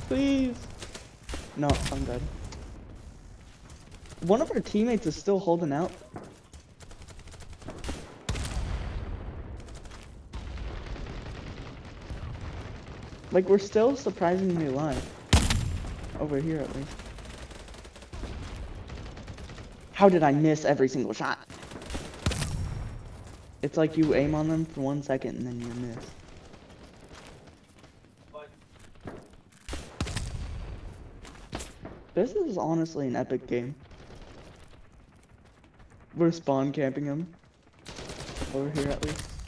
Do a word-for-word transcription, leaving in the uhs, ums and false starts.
Please. No, I'm dead. One of our teammates is still holding out. Like, we're still surprisingly alive. Over here, at least. How did I miss every single shot? It's like you aim on them for one second and then you miss. This is honestly an epic game. We're spawn camping them. Over here, at least.